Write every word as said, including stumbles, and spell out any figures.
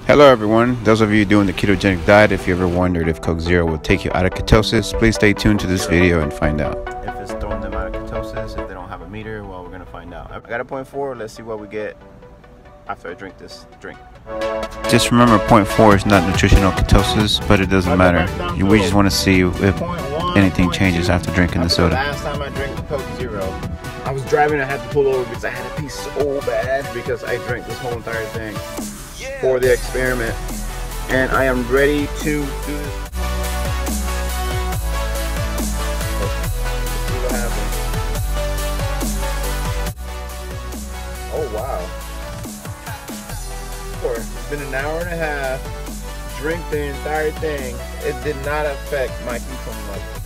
Hello everyone, those of you doing the ketogenic diet, if you ever wondered if Coke Zero will take you out of ketosis, please stay tuned to this video and find out. If it's throwing them out of ketosis, if they don't have a meter, well, we're going to find out. I got a point four, let's see what we get after I drink this drink. Just remember, point four is not nutritional ketosis, but it doesn't matter. We just want to see if anything changes after drinking the soda. Last time I drank the Coke Zero, I was driving, I had to pull over because I had to pee so bad because I drank this whole entire thing for the experiment, and I am ready to do this. Let's see what happens. Oh wow. It's been an hour and a half. Drink the entire thing. It did not affect my ketone level.